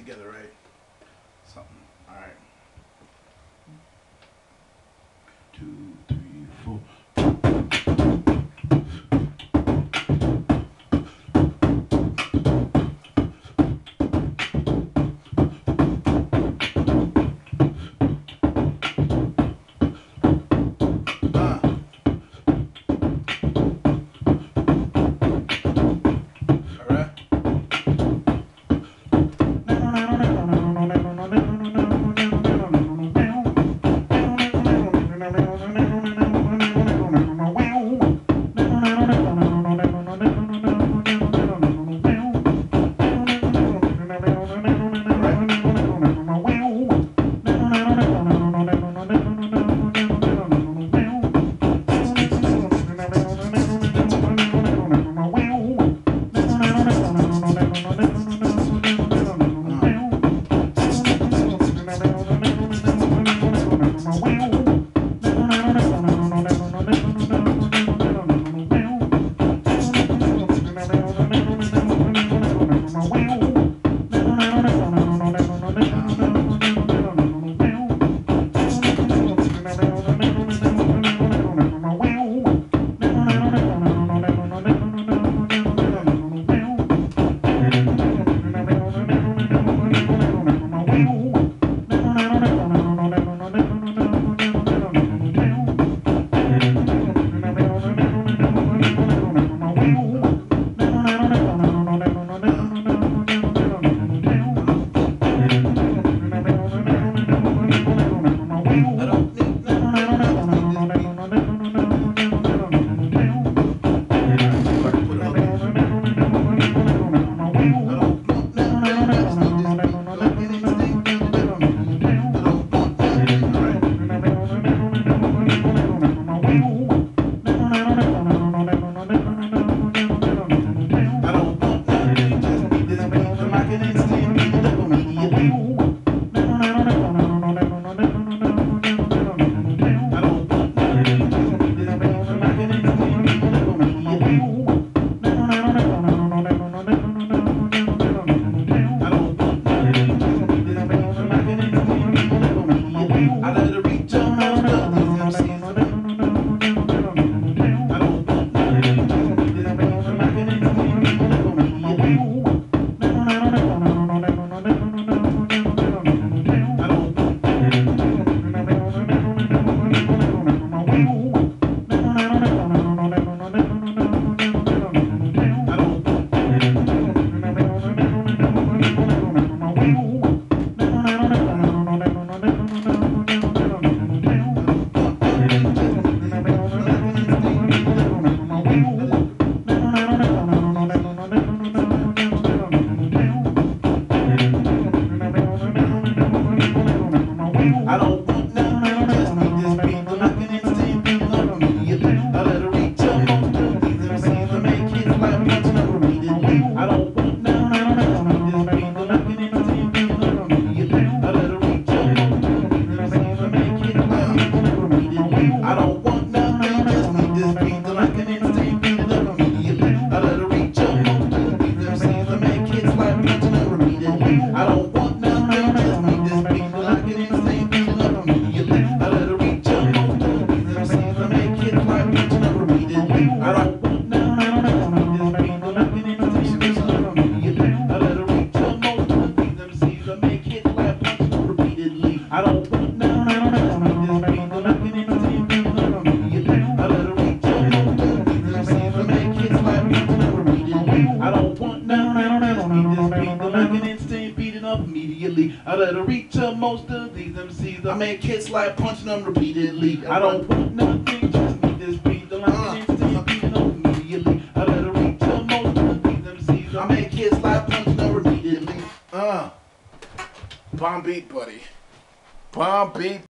together, right? Something. All right. 2, 3, 4. I let her reach to most of these MCs. I make hits like punching them repeatedly. I don't want nothing, just need this beat. The line instant beating up immediately. I let her reach to most of these MCs. I make hits like punching them repeatedly. Bomb beat, buddy. Bomb beat.